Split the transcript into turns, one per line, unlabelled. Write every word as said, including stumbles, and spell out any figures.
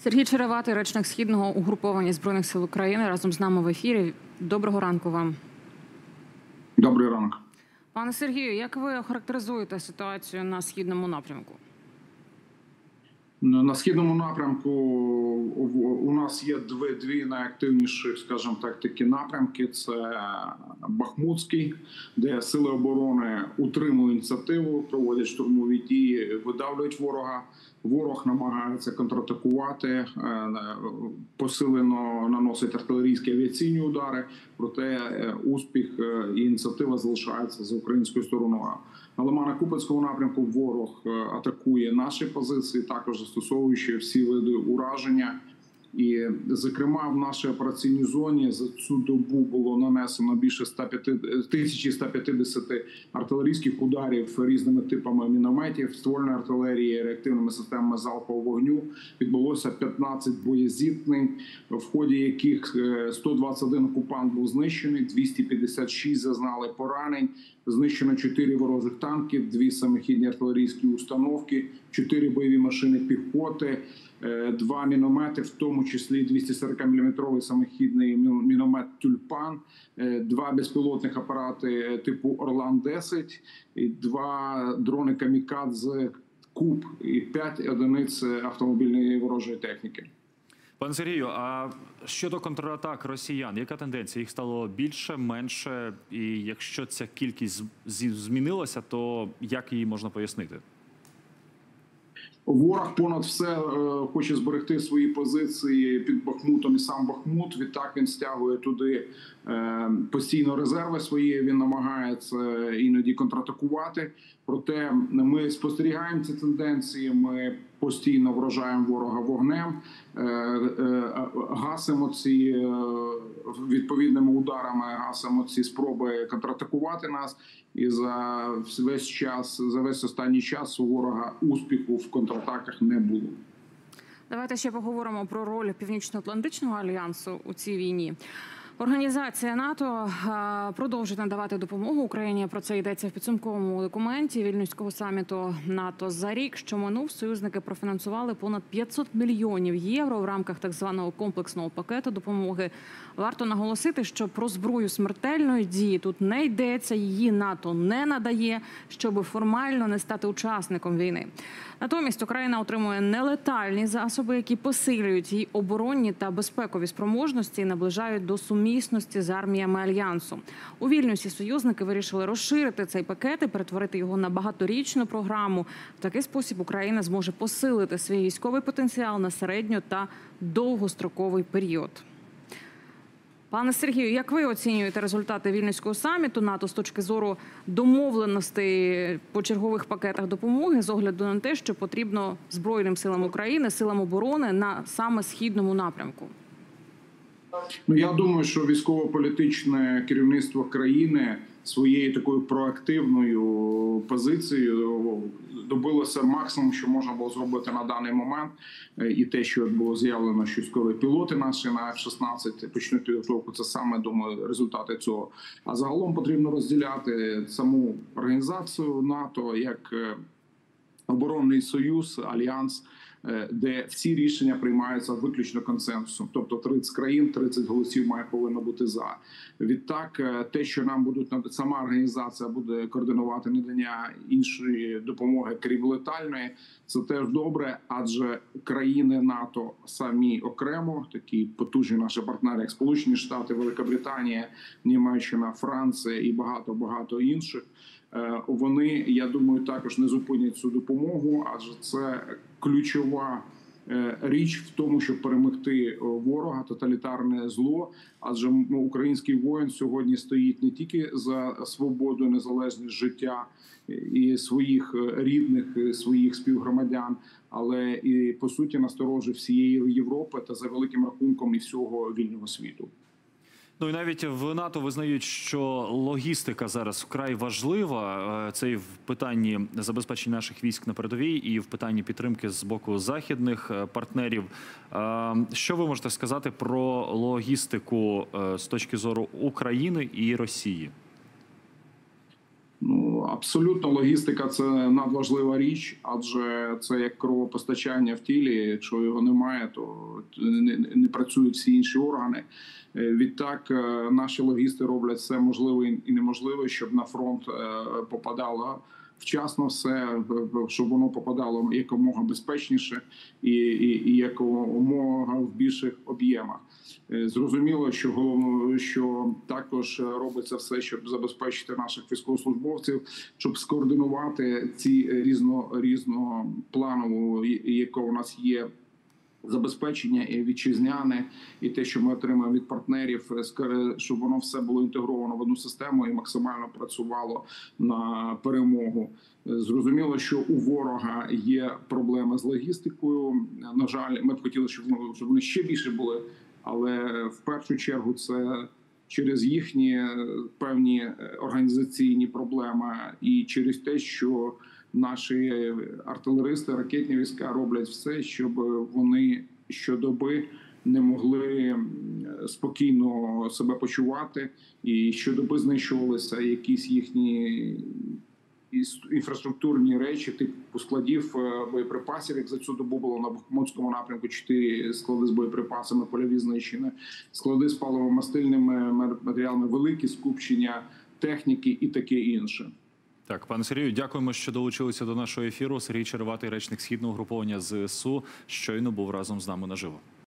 Сергій Череватий, речник Східного угруповання Збройних сил України, разом з нами в ефірі. Доброго ранку вам.
Добрий ранок.
Пане Сергію, як ви охарактеризуєте ситуацію на Східному напрямку?
На Східному напрямку у нас є дві, дві найактивніші, скажімо так, такі напрямки. Це Бахмутський, де сили оборони утримують ініціативу, проводять штурмові дії, видавлюють ворога. Ворог намагається контратакувати, посилено наносить артилерійські авіаційні удари, проте успіх і ініціатива залишаються за українською стороною. На Лимано-Купецькому напрямку ворог атакує наші позиції, також застосовуючи всі види ураження. І, зокрема, в нашій операційній зоні за цю добу було нанесено більше тисячі ста п'ятдесят артилерійських ударів різними типами мінометів, ствольної артилерії, реактивними системами залпового вогню. Відбулося п'ятнадцять боєзіткнень, в ході яких сто двадцять один окупант був знищений, двісті п'ятдесят шість зазнали поранень, знищено чотири ворожих танки, дві самохідні артилерійські установки, чотири бойові машини піхоти, два міномети, в тому числі двісті сорок міліметровий самохідний міномет «Тюльпан», два безпілотних апарати типу «Орлан десять», два дрони «Камікадзе Куб» і п'ять одиниць автомобільної ворожої техніки.
Пане Сергію, а щодо контратак росіян, яка тенденція? Їх стало більше, менше? І якщо ця кількість змінилася, то як її можна пояснити?
Ворог понад все хоче зберегти свої позиції під Бахмутом і сам Бахмут. Відтак він стягує туди постійно резерви свої, він намагається іноді контратакувати. Проте ми спостерігаємо ці тенденції, ми постійно вражаємо ворога вогнем, гасимо ці відповідними ударами, гасимо ці спроби контратакувати нас. І за весь час, за весь останній час у ворога успіху в контратаках не було.
Давайте ще поговоримо про роль Північно-Атлантичного альянсу у цій війні. Організація НАТО продовжить надавати допомогу Україні. Про це йдеться в підсумковому документі Вільнюського саміту НАТО. За рік, що минув, союзники профінансували понад п'ятсот мільйонів євро в рамках так званого комплексного пакету допомоги. Варто наголосити, що про зброю смертельної дії тут не йдеться, її НАТО не надає, щоб формально не стати учасником війни. Натомість Україна отримує нелетальні засоби, які посилюють її оборонні та безпекові спроможності і наближають до сумісності з арміями Альянсу. У Вільнюсі союзники вирішили розширити цей пакет і перетворити його на багаторічну програму. В такий спосіб Україна зможе посилити свій військовий потенціал на середньо- та довгостроковий період. Пане Сергію, як ви оцінюєте результати Вільнюського саміту НАТО з точки зору домовленостей по чергових пакетах допомоги з огляду на те, що потрібно Збройним силам України, силам оборони на саме Східному напрямку?
Ну, я думаю, що військово-політичне керівництво країни своєю такою проактивною позицією добилося максимум, що можна було зробити на даний момент. І те, що було заявлено, що скоро пілоти наші на еф шістнадцять почнуть підготовку, це саме, думаю, результати цього. А загалом потрібно розділяти саму організацію НАТО як оборонний союз, альянс, де всі рішення приймаються виключно консенсусом. Тобто тридцять країн, тридцять голосів має повинно бути за. Відтак, те, що нам будуть, сама організація буде координувати надання іншої допомоги, крім летальної, це теж добре, адже країни НАТО самі окремо, такі потужні наші партнери, як Сполучені Штати, Великобританія, Німеччина, Франція і багато-багато інших, вони, я думаю, також не зупинять цю допомогу, адже це ключова річ в тому, щоб перемогти ворога, тоталітарне зло. Адже український воїн сьогодні стоїть не тільки за свободу, незалежність життя і своїх рідних, своїх співгромадян, але і, по суті, насторожі всієї Європи та за великим рахунком і всього вільного світу.
Ну і навіть в НАТО визнають, що логістика зараз вкрай важлива. Це і в питанні забезпечення наших військ на передовій, і в питанні підтримки з боку західних партнерів. Що ви можете сказати про логістику з точки зору України і Росії?
Ну, Абсолютно, логістика – це надважлива річ, адже це як кровопостачання в тілі. Якщо його немає, то не, не працюють всі інші органи. Відтак, наші логісти роблять все можливе і неможливе, щоб на фронт попадало вчасно все, щоб воно попадало якомога безпечніше і, і, і якомога в більших об'ємах. Зрозуміло, що головно, що також робиться все, щоб забезпечити наших військовослужбовців, щоб скоординувати ці різно різнопланову, яке у нас є, забезпечення і вітчизняне, і те, що ми отримаємо від партнерів, щоб воно все було інтегровано в одну систему і максимально працювало на перемогу. Зрозуміло, що у ворога є проблеми з логістикою. На жаль, ми б хотіли, щоб вони ще більше були, але в першу чергу це через їхні певні організаційні проблеми і через те, що наші артилеристи, ракетні війська роблять все, щоб вони щодоби не могли спокійно себе почувати, і щодоби знищувалися якісь їхні інфраструктурні речі, типу складів боєприпасів. Як за цю добу було на Бахмутському напрямку чотири склади з боєприпасами, польові знищені, склади з паливомастильними матеріалами, великі скупчення техніки і таке інше.
Так, пане Сергію, дякуємо, що долучилися до нашого ефіру. Сергій Череватий, речник Східного угруповання зе ес у, щойно був разом з нами наживо.